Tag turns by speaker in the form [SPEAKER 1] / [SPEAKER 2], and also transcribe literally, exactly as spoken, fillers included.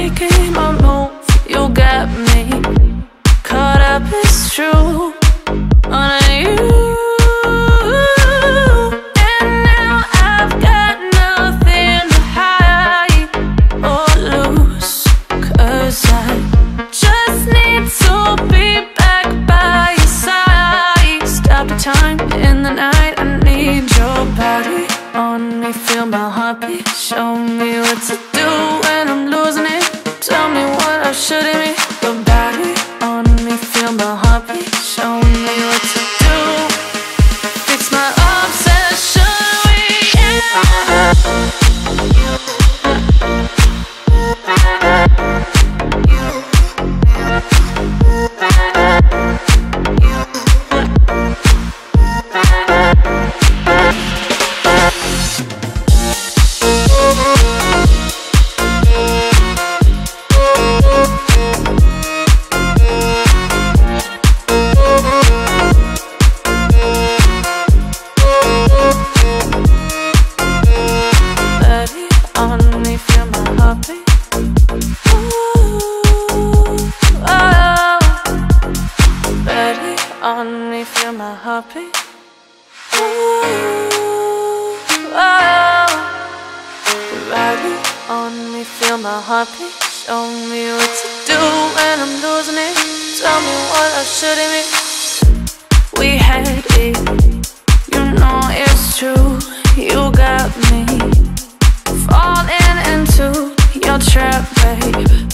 [SPEAKER 1] making my move, you got me caught up, it's true, on you. And now I've got nothing to hide or lose, 'cause I just need to be back by your side. Stop the time in the night, I need your body on me, feel my heartbeat. Show me what to do when I'm losing it. Tell me what I shouldn't be. Your body on me, feel my heartbeat. Show me what to do. Fix my obsession with you. On me, feel my heartbeat. Ooh, oh. Body on me, feel my heartbeat. Show me what to do when I'm losing it. Tell me what I shouldn't be. We had it, you know it's true. You got me falling into your trap, babe.